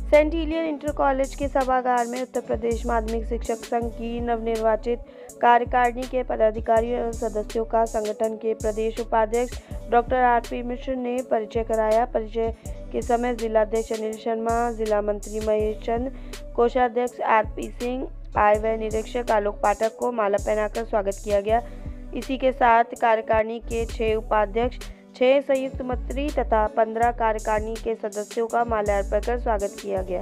Saint Ilion inter college के सभागार में उत्तर प्रदेश माध्यमिक शिक्षक संघ की नवनिर्वाचित कार्यकारिणी के पदाधिकारियों एवं सदस्यों का संगठन के प्रदेश उपाध्यक्ष डॉक्टर आर.पी. मिश्र ने परिचय कराया। परिचय के समय जिलाध्यक्ष अनिल शर्मा, जिला मंत्री महेश चंद, कोषाध्यक्ष आर.पी. सिंह, आय व्यय निरीक्षक आलोक पाठक को माला पहनाकर स्वागत किया गया। इसी के साथ कार्यकारिणी के 6 उपाध्यक्ष, 6 संयुक्त मंत्री तथा 15 कार्यकारिणी के सदस्यों का माल्यार्पण कर स्वागत किया गया।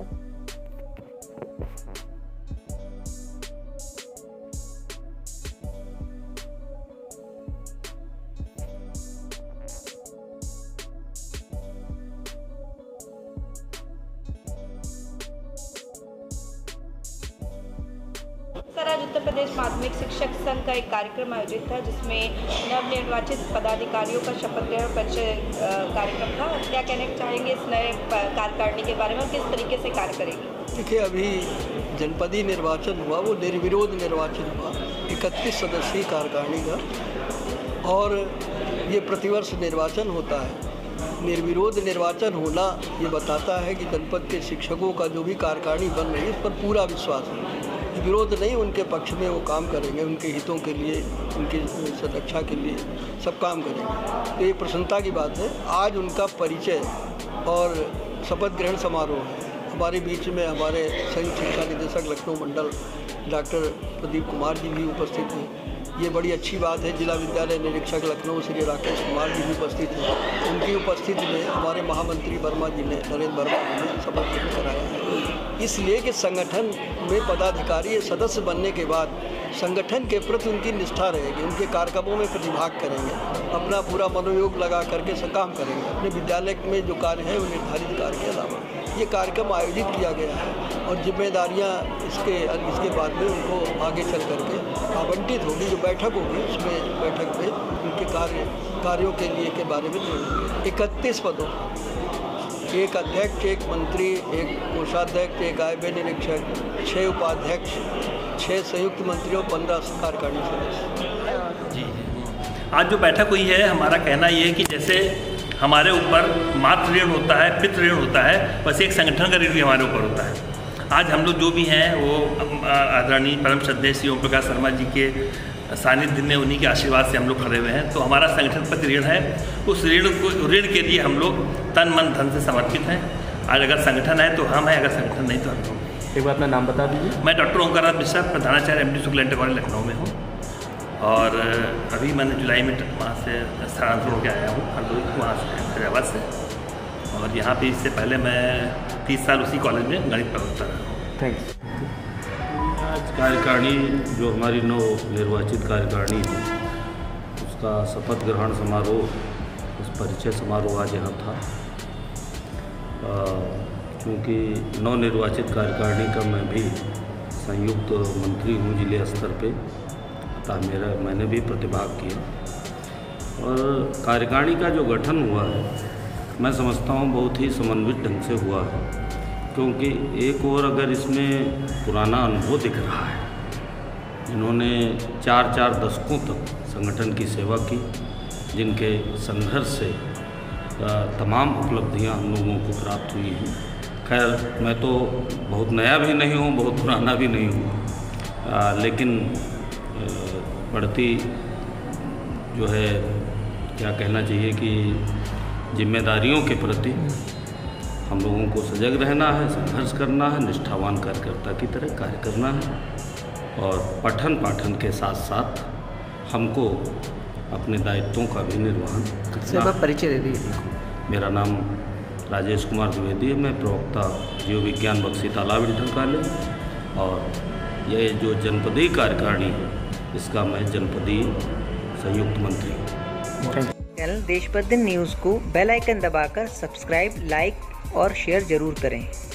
सर, आज उत्तर प्रदेश माध्यमिक शिक्षक संघ का एक कार्यक्रम आयोजित था जिसमें नवनिर्वाचित पदाधिकारियों का शपथ ग्रहण परिचय कार्यक्रम था। क्या कहना चाहेंगे इस नए कार्यकारिणी के बारे में और किस तरीके से कार्य करेगी? देखिए, अभी जनपदीय निर्वाचन हुआ, वो निर्विरोध निर्वाचन हुआ 31 सदस्यीय कार्यकारिणी का, और ये प्रतिवर्ष निर्वाचन होता है। निर्विरोध निर्वाचन होना ये बताता है कि जनपद के शिक्षकों का जो भी कार्यकारिणी बन रही है इस पर पूरा विश्वास है। विरोध नहीं, उनके पक्ष में वो काम करेंगे, उनके हितों के लिए, उनकी सुरक्षा के लिए सब काम करेंगे। तो ये प्रसन्नता की बात है। आज उनका परिचय और शपथ ग्रहण समारोह है। हमारे बीच में हमारे संयुक्त शिक्षा निदेशक लखनऊ मंडल डॉक्टर प्रदीप कुमार जी भी उपस्थित हैं। ये बड़ी अच्छी बात है। जिला विद्यालय निरीक्षक लखनऊ श्री राकेश कुमार जी भी उपस्थित हैं। उनकी उपस्थिति में हमारे महामंत्री वर्मा जी ने, नरेंद्र वर्मा जी ने शपथ ग्रहण कराया है। इसलिए कि संगठन में पदाधिकारी सदस्य बनने के बाद संगठन के प्रति उनकी निष्ठा रहेगी, उनके कार्यक्रमों में प्रतिभाग करेंगे, अपना पूरा मनोयोग लगा करके काम करेंगे। अपने विद्यालय में जो कार्य है वो निर्धारित कार्य के अलावा ये कार्यक्रम आयोजित किया गया है और जिम्मेदारियां इसके बाद में उनको आगे चल करके आवंटित होगी। जो बैठक होगी उसमें बैठक में उनके कार्यों के लिए के बारे में 31 पदों, एक अध्यक्ष, एक मंत्री, एक कोषाध्यक्ष, एक आय व्यय निरीक्षक, 6 उपाध्यक्ष, 6 संयुक्त मंत्री और 15 कार्यकारिणी सदस्य। जी, आज जो बैठक हुई है, हमारा कहना ये है कि जैसे हमारे ऊपर मातृ ऋण होता है, पितृ ऋण होता है, बस एक संगठन का ऋण भी हमारे ऊपर होता है। आज हम लोग जो भी हैं वो आदरणीय परम श्रद्धेय श्री ओम प्रकाश शर्मा जी के सानिध्य में, उन्हीं के आशीर्वाद से हम लोग खड़े हुए हैं। तो हमारा संगठन प्रति ऋण है, उस ऋण के लिए हम लोग तन मन धन से समर्पित हैं। आज अगर संगठन है तो हम हैं, अगर संगठन नहीं तो हम लोग। एक बार अपना नाम बता दीजिए। मैं डॉक्टर ओंकार मिश्रा, प्रधानाचार्य MD Shukla inter college Lucknow में हूँ, और अभी मैंने जुलाई में वहाँ से स्थानांतरण होकर आया हूँ हरदोई, वहाँ से हैदराबाद से। और यहाँ पे इससे पहले मैं 30 साल उसी कॉलेज में गणित पढ़ता रहा हूँ। थैंक्स। आज कार्यकारिणी जो हमारी नवनिर्वाचित कार्यकारिणी है उसका शपथ ग्रहण समारोह, उस परिचय समारोह आज यहाँ था। चूँकि नवनिर्वाचित कार्यकारिणी का मैं भी संयुक्त मंत्री हूँ जिले स्तर पे, अतः मैंने भी प्रतिभाग किया। और कार्यकारिणी का जो गठन हुआ है मैं समझता हूँ बहुत ही समन्वित ढंग से हुआ है, क्योंकि एक और अगर इसमें पुराना अनुभव दिख रहा है, जिन्होंने 4 दशकों तक संगठन की सेवा की, जिनके संघर्ष से तमाम उपलब्धियां हम लोगों को प्राप्त हुई हैं। खैर, मैं तो बहुत नया भी नहीं हूँ, बहुत पुराना भी नहीं हूँ, लेकिन बढ़ती जो है क्या कहना चाहिए कि जिम्मेदारियों के प्रति हम लोगों को सजग रहना है, संघर्ष करना है, निष्ठावान कार्यकर्ता की तरह कार्य करना है, और पठन पाठन के साथ साथ हमको अपने दायित्वों का भी निर्वहन करना है। परिचय दे दीजिए। मेरा नाम राजेश कुमार द्विवेदी है, मैं प्रवक्ता जीव विज्ञान बख्शी तालाब इंटर कॉलेज, और यह जो जनपदीय कार्यकारिणी है इसका मैं जनपदीय संयुक्त मंत्री हूँ। चैनल देशबंधु न्यूज़ को बेल आइकन दबाकर सब्सक्राइब, लाइक और शेयर जरूर करें।